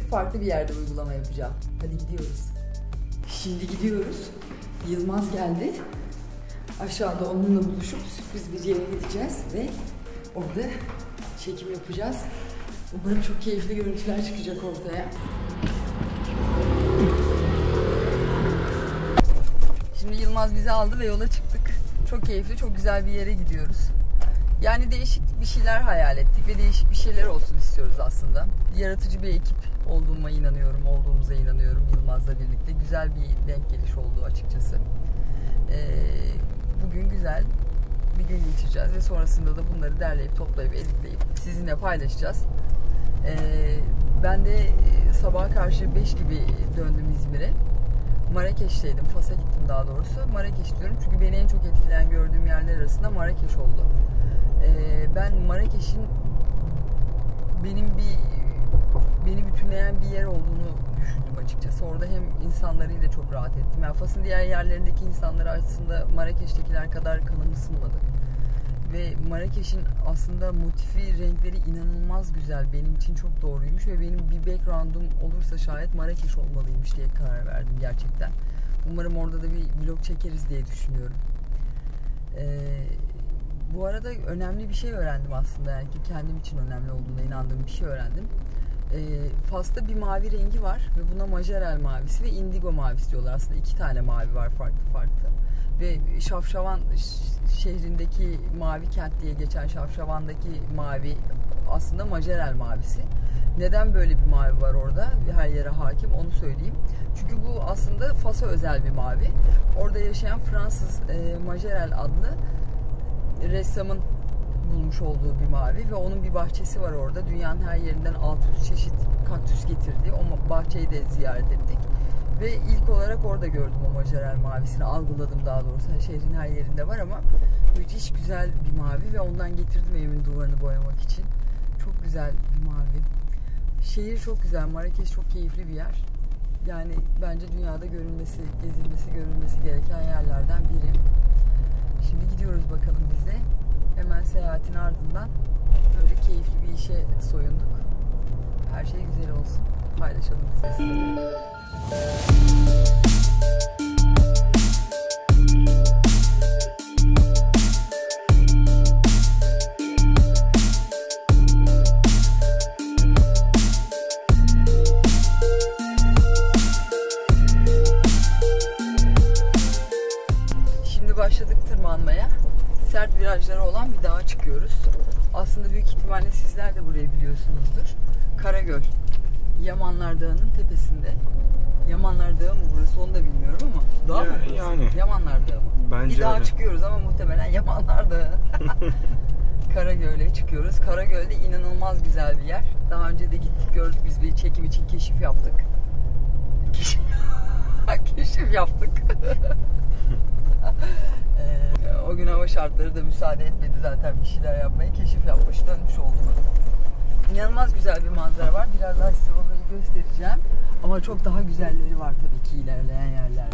farklı bir yerde uygulama yapacağım. Hadi gidiyoruz. Şimdi gidiyoruz. Yılmaz geldi. Aşağıda onunla buluşup sürpriz bir yere gideceğiz ve orada çekim yapacağız. Umarım çok keyifli görüntüler çıkacak ortaya. Şimdi Yılmaz bizi aldı ve yola çıktık. Çok keyifli, çok güzel bir yere gidiyoruz. Yani değişik bir şeyler hayal ettik ve değişik bir şeyler olsun istiyoruz aslında. Yaratıcı bir ekip olduğumuza inanıyorum Yılmaz'la birlikte. Güzel bir denk geliş oldu açıkçası. Bugün güzel bir gün geçireceğiz ve sonrasında da bunları derleyip toplayıp editleyip sizinle paylaşacağız. Ben de sabaha karşı 5 gibi döndüm İzmir'e. Marrakeş'teydim, Fas'a gittim daha doğrusu. Marrakeş diyorum çünkü beni en çok etkileyen gördüğüm yerler arasında Marrakeş oldu. Ben Marrakeş'in beni bütünleyen bir yer olduğunu düşündüm açıkçası. Orada hem insanlarıyla çok rahat ettim. Yani Fas'ın diğer yerlerindeki insanlar aslında Marrakeş'tekiler kadar kanım ısınmadı. Ve Marrakeş'in aslında motifi, renkleri inanılmaz güzel. Benim için çok doğruymuş ve benim bir background'um olursa şayet Marrakeş olmalıymış diye karar verdim gerçekten. Umarım orada da bir vlog çekeriz diye düşünüyorum. Bu arada önemli bir şey öğrendim aslında. Yani kendim için önemli olduğuna inandığım bir şey öğrendim. Fas'ta bir mavi rengi var ve buna majerel mavisi ve indigo mavisi diyorlar. Aslında 2 tane mavi var farklı. Ve Şafşavan şehrindeki mavi kent diye geçen Şafşavan'daki mavi aslında majerel mavisi. Neden böyle bir mavi var orada? Her yere hakim, onu söyleyeyim. Çünkü bu aslında Fas'a özel bir mavi. Orada yaşayan Fransız Majerel adlı ressamın bulmuş olduğu bir mavi ve onun bir bahçesi var orada. Dünyanın her yerinden 600 çeşit kaktüs getirdi. O bahçeyi de ziyaret ettik. Ve ilk olarak orada gördüm o majerel mavisini, algıladım daha doğrusu. Şehrin her yerinde var ama müthiş güzel bir mavi ve ondan getirdim evimin duvarını boyamak için. Çok güzel bir mavi. Şehir çok güzel, Marrakeş çok keyifli bir yer. Yani bence dünyada görülmesi, gezilmesi, görülmesi gereken yerlerden biri. Şimdi gidiyoruz bakalım biz de. Hemen seyahatin ardından böyle keyifli bir işe soyunduk. Her şey güzel olsun. Paylaşalım biz de sizinle. Şimdi başladık tırmanmaya. Sert virajları olan bir dağa çıkıyoruz. Aslında büyük ihtimalle sizler de burayı biliyorsunuzdur. Karagöl. Yamanlar Dağı'nın tepesinde. Yamanlar Dağı mı burası onu da bilmiyorum ama. Dağ mı burası? Yani. Yamanlar Dağı mı? Bence bir dağa öyle çıkıyoruz ama muhtemelen Yamanlar Dağı. Karagöl'e çıkıyoruz. Karagöl'de inanılmaz güzel bir yer. Daha önce de gittik gördük, biz bir çekim için keşif yaptık. Keşif yaptık. O gün hava şartları da müsaade etmedi zaten bir şeyler yapmaya. Keşif yapmış, dönmüş olduk. İnanılmaz güzel bir manzara var. Birazdan size orayı göstereceğim. Ama çok daha güzelleri var tabii ki ilerleyen yerlerde.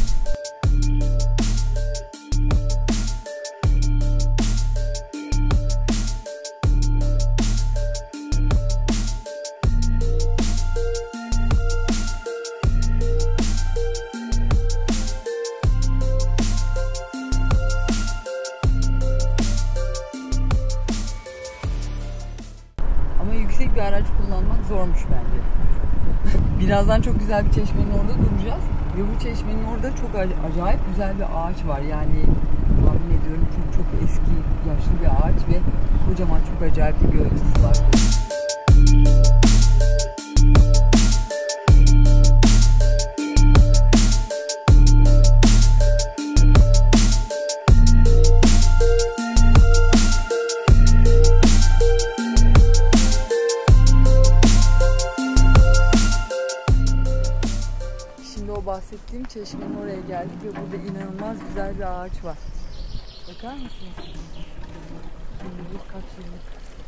Yüksek bir araç kullanmak zormuş bence. Birazdan çok güzel bir çeşmenin orada duracağız. Ve bu çeşmenin orada çok acayip güzel bir ağaç var. Yani tahmin ediyorum çok eski, yaşlı bir ağaç ve kocaman çok acayip bir gövdesi var. Bahsettiğim çeşmenin oraya geldik ve burada inanılmaz güzel bir ağaç var. Bakar mısınız? Kaç yıllık.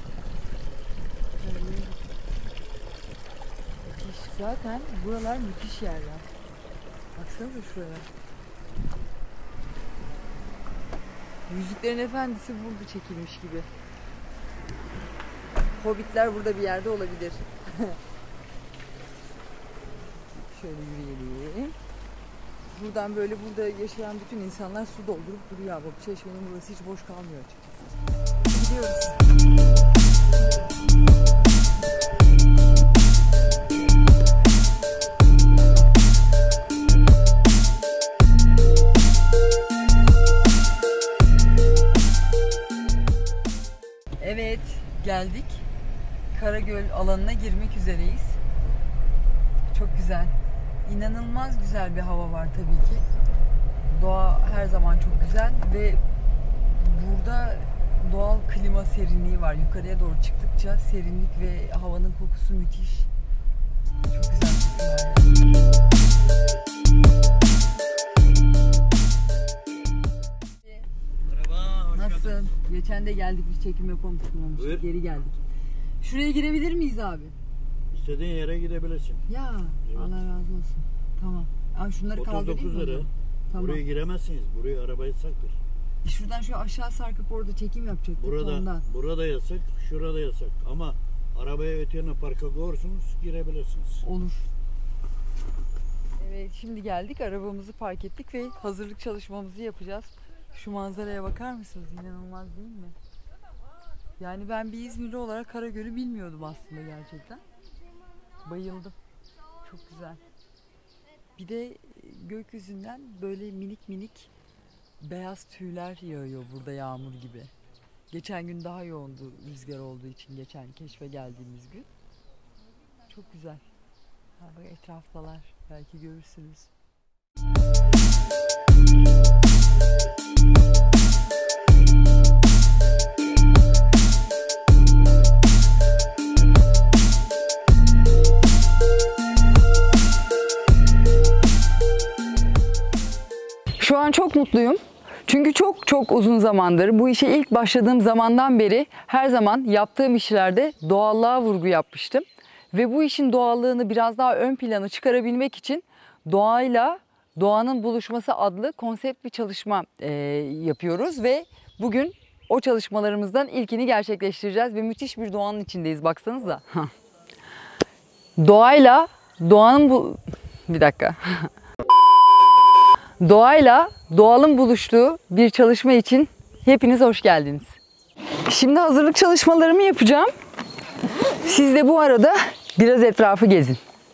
Müthiş. Zaten buralar müthiş yerler. Baksanıza şuraya. Yüzüklerin Efendisi burada çekilmiş gibi. Hobbitler burada bir yerde olabilir. Şöyle yürüyelim. Buradan böyle burada yaşayan bütün insanlar su doldurup duruyor abi. Bu çeşmenin burası hiç boş kalmıyor açıkçası. Gidiyoruz. Evet, geldik. Karagöl alanına girmek üzereyiz. Çok güzel. İnanılmaz güzel bir hava var tabii ki. Doğa her zaman çok güzel ve burada doğal klima serinliği var. Yukarıya doğru çıktıkça serinlik ve havanın kokusu müthiş. Çok güzel kokuyor. Merhaba, hoş Nasılsın? geldin. Geçen de geldik, biz çekim yapamamıştık. Buyur. Geri geldik. Şuraya girebilir miyiz abi? İstediğin yere gidebilirsin. Ya Evet. Allah razı olsun. Tamam. Aa, şunları 39 kaldırayım mı? lira. Tamam. Buraya giremezsiniz. Buraya araba yasaktır. Şuradan şu aşağı sarkıp orada çekim yapacaktık ondan. Burada yasak, şurada yasak. Ama arabaya öteyene parka koyarsunuz, girebilirsiniz. Olur. Evet, şimdi geldik, arabamızı park ettik ve hazırlık çalışmamızı yapacağız. Şu manzaraya bakar mısınız? İnanılmaz değil mi? Yani ben bir İzmirli olarak Karagöl'ü bilmiyordum aslında gerçekten. Bayıldım. Çok güzel. Bir de gökyüzünden böyle minik minik beyaz tüyler yağıyor burada yağmur gibi. Geçen gün daha yoğundu rüzgar olduğu için, geçen keşfe geldiğimiz gün. Çok güzel. Ha, bak etraftalar. Belki görürsünüz. Şu an çok mutluyum. Çünkü çok uzun zamandır, bu işe ilk başladığım zamandan beri her zaman yaptığım işlerde doğallığa vurgu yapmıştım. Ve bu işin doğallığını biraz daha ön plana çıkarabilmek için doğayla doğanın buluşması adlı konsept bir çalışma yapıyoruz. Ve bugün o çalışmalarımızdan ilkini gerçekleştireceğiz ve müthiş bir doğanın içindeyiz, baksanıza. Doğayla doğanın bir dakika. Doğayla doğalın buluştuğu bir çalışma için hepiniz hoş geldiniz. Şimdi hazırlık çalışmalarımı yapacağım. Siz de bu arada biraz etrafı gezin.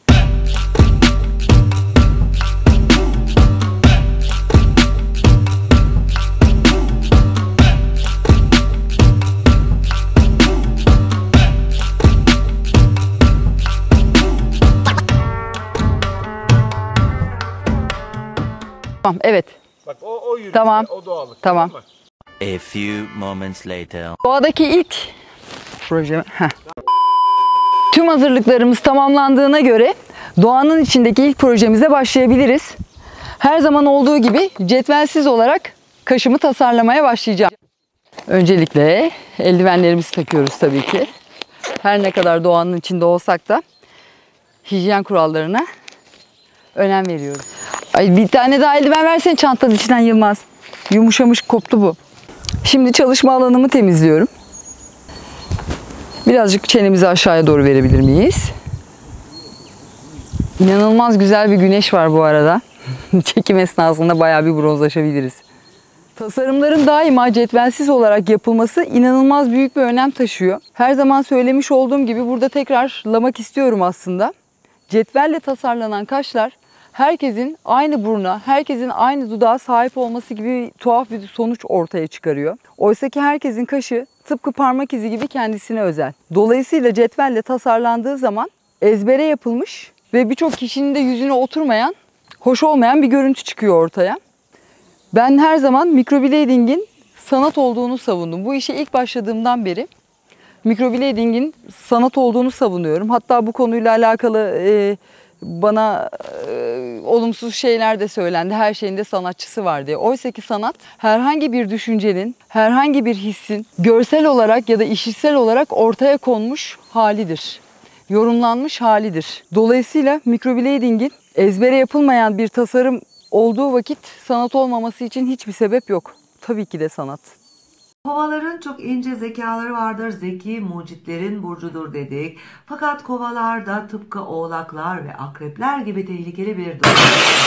Tamam, evet. Bak o yürüyüş, Tamam. o doğallık. Tamam. Mı? A few moments later. Doğadaki ilk proje. Tüm hazırlıklarımız tamamlandığına göre doğanın içindeki ilk projemize başlayabiliriz. Her zaman olduğu gibi cetvelsiz olarak kaşımı tasarlamaya başlayacağım. Öncelikle eldivenlerimizi takıyoruz tabii ki. Her ne kadar doğanın içinde olsak da hijyen kurallarına önem veriyoruz. Ay, bir tane daha eldiven versene çantanın içinden Yılmaz. Yumuşamış, koptu bu. Şimdi çalışma alanımı temizliyorum. Birazcık çenemizi aşağıya doğru verebilir miyiz? İnanılmaz güzel bir güneş var bu arada. Çekim esnasında bayağı bir bronzlaşabiliriz. Tasarımların daima cetvelsiz olarak yapılması inanılmaz büyük bir önem taşıyor. Her zaman söylemiş olduğum gibi burada tekrarlamak istiyorum aslında. Cetvelle tasarlanan kaşlar herkesin aynı buruna, herkesin aynı dudağa sahip olması gibi tuhaf bir sonuç ortaya çıkarıyor. Oysa ki herkesin kaşı tıpkı parmak izi gibi kendisine özel. Dolayısıyla cetvelle tasarlandığı zaman ezbere yapılmış ve birçok kişinin de yüzüne oturmayan, hoş olmayan bir görüntü çıkıyor ortaya. Ben her zaman microblading'in sanat olduğunu savundum. Bu işe ilk başladığımdan beri microblading'in sanat olduğunu savunuyorum. Hatta bu konuyla alakalı bana olumsuz şeyler de söylendi. Her şeyin de sanatçısı var diye. Oysa ki sanat herhangi bir düşüncenin, herhangi bir hissin görsel olarak ya da işitsel olarak ortaya konmuş halidir. Yorumlanmış halidir. Dolayısıyla microblading'in ezbere yapılmayan bir tasarım olduğu vakit sanat olmaması için hiçbir sebep yok. Tabii ki de sanat. Kovaların çok ince zekaları vardır, zeki mucitlerin burcudur dedik. Fakat kovalar da tıpkı oğlaklar ve akrepler gibi tehlikeli bir durum.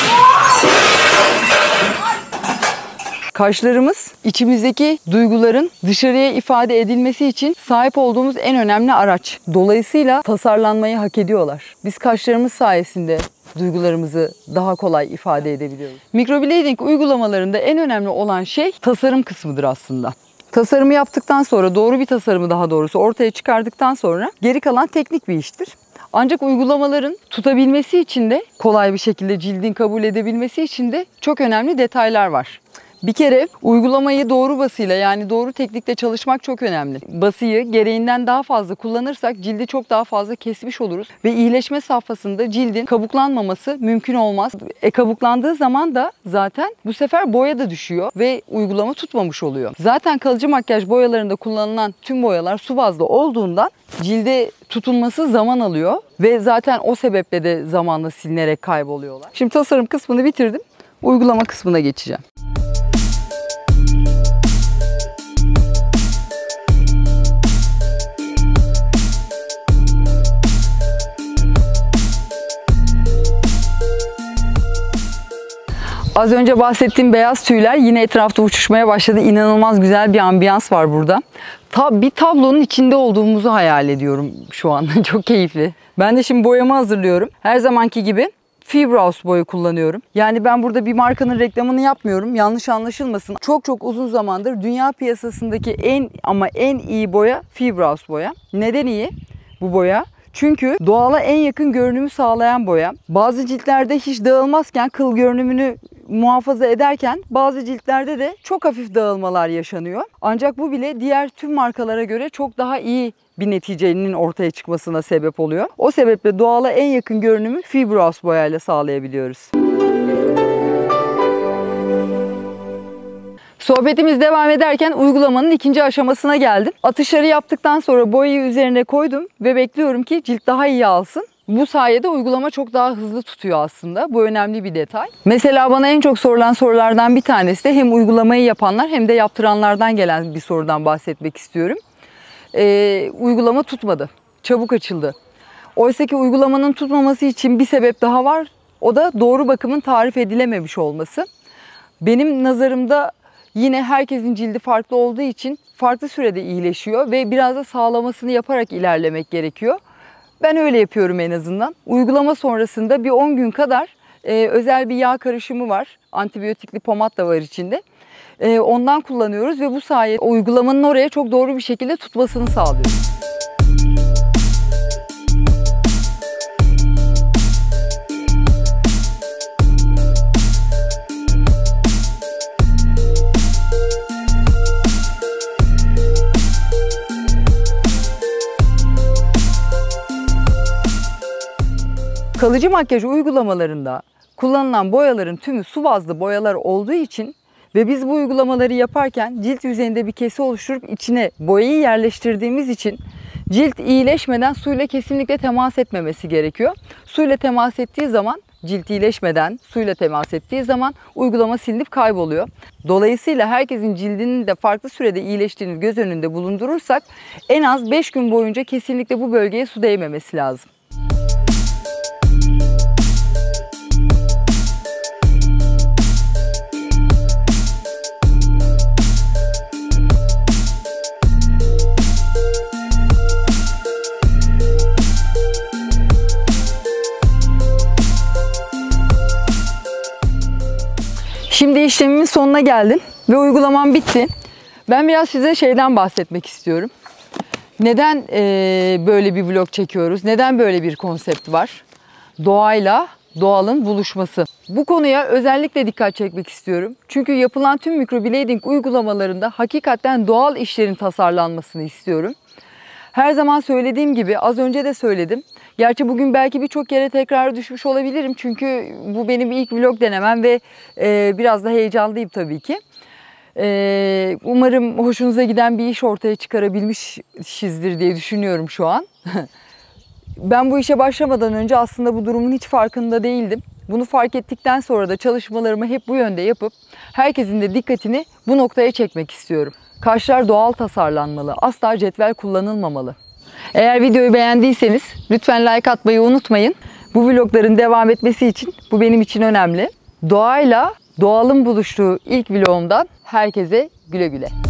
Kaşlarımız içimizdeki duyguların dışarıya ifade edilmesi için sahip olduğumuz en önemli araç. Dolayısıyla tasarlanmayı hak ediyorlar. Biz kaşlarımız sayesinde duygularımızı daha kolay ifade edebiliyoruz. Microblading uygulamalarında en önemli olan şey tasarım kısmıdır aslında. Tasarımı yaptıktan sonra, doğru bir tasarımı daha doğrusu ortaya çıkardıktan sonra geri kalan teknik bir iştir. Ancak uygulamaların tutabilmesi için de, kolay bir şekilde cildin kabul edebilmesi için de çok önemli detaylar var. Bir kere uygulamayı doğru basıyla, yani doğru teknikle çalışmak çok önemli. Basıyı gereğinden daha fazla kullanırsak cildi çok daha fazla kesmiş oluruz ve iyileşme safhasında cildin kabuklanmaması mümkün olmaz. Kabuklandığı zaman da zaten bu sefer boya da düşüyor ve uygulama tutmamış oluyor. Zaten kalıcı makyaj boyalarında kullanılan tüm boyalar su bazlı olduğundan cilde tutunması zaman alıyor ve zaten o sebeple de zamanla silinerek kayboluyorlar. Şimdi tasarım kısmını bitirdim. Uygulama kısmına geçeceğim. Az önce bahsettiğim beyaz tüyler yine etrafta uçuşmaya başladı. İnanılmaz güzel bir ambiyans var burada. Bir tablonun içinde olduğumuzu hayal ediyorum şu an. Çok keyifli. Ben de şimdi boyamı hazırlıyorum. Her zamanki gibi Fibrouse boya kullanıyorum. Yani ben burada bir markanın reklamını yapmıyorum. Yanlış anlaşılmasın. Çok uzun zamandır dünya piyasasındaki en iyi boya Fibrouse boya. Neden iyi bu boya? Çünkü doğala en yakın görünümü sağlayan boya. Bazı ciltlerde hiç dağılmazken, kıl görünümünü muhafaza ederken bazı ciltlerde de çok hafif dağılmalar yaşanıyor. Ancak bu bile diğer tüm markalara göre çok daha iyi bir neticenin ortaya çıkmasına sebep oluyor. O sebeple doğala en yakın görünümü Fibrouse boyayla sağlayabiliyoruz. Sohbetimiz devam ederken uygulamanın ikinci aşamasına geldim. Atışları yaptıktan sonra boyayı üzerine koydum ve bekliyorum ki cilt daha iyi alsın. Bu sayede uygulama çok daha hızlı tutuyor aslında. Bu önemli bir detay. Mesela bana en çok sorulan sorulardan bir tanesi de hem uygulamayı yapanlar hem de yaptıranlardan gelen bir sorudan bahsetmek istiyorum. Uygulama tutmadı. Çabuk açıldı. Oysa ki uygulamanın tutmaması için bir sebep daha var. O da doğru bakımın tarif edilememiş olması. Benim nazarımda yine herkesin cildi farklı olduğu için farklı sürede iyileşiyor ve biraz da sağlamasını yaparak ilerlemek gerekiyor. Ben öyle yapıyorum en azından. Uygulama sonrasında bir 10 gün kadar özel bir yağ karışımı var. Antibiyotikli pomat da var içinde. Ondan kullanıyoruz ve bu sayede uygulamanın oraya çok doğru bir şekilde tutmasını sağlıyoruz. Kalıcı makyaj uygulamalarında kullanılan boyaların tümü su bazlı boyalar olduğu için ve biz bu uygulamaları yaparken cilt yüzeyinde bir kesi oluşturup içine boyayı yerleştirdiğimiz için cilt iyileşmeden suyla kesinlikle temas etmemesi gerekiyor. Suyla temas ettiği zaman, cilt iyileşmeden suyla temas ettiği zaman uygulama silinip kayboluyor. Dolayısıyla herkesin cildinin de farklı sürede iyileştiğini göz önünde bulundurursak en az 5 gün boyunca kesinlikle bu bölgeye su değmemesi lazım. Şimdi işlemimin sonuna geldim ve uygulamam bitti. Ben biraz size şeyden bahsetmek istiyorum. Neden böyle bir vlog çekiyoruz? Neden böyle bir konsept var? Doğayla doğalın buluşması. Bu konuya özellikle dikkat çekmek istiyorum. Çünkü yapılan tüm microblading uygulamalarında hakikaten doğal işlerin tasarlanmasını istiyorum. Her zaman söylediğim gibi, az önce de söyledim. Gerçi bugün belki birçok kere tekrar düşmüş olabilirim. Çünkü bu benim ilk vlog denemem ve biraz da heyecanlıyım tabii ki. Umarım hoşunuza giden bir iş ortaya çıkarabilmişizdir diye düşünüyorum şu an. Ben bu işe başlamadan önce aslında bu durumun hiç farkında değildim. Bunu fark ettikten sonra da çalışmalarımı hep bu yönde yapıp herkesin de dikkatini bu noktaya çekmek istiyorum. Kaşlar doğal tasarlanmalı. Asla cetvel kullanılmamalı. Eğer videoyu beğendiyseniz lütfen like atmayı unutmayın. Bu vlogların devam etmesi için bu benim için önemli. Doğayla doğalın buluştuğu ilk vlogumdan herkese güle güle.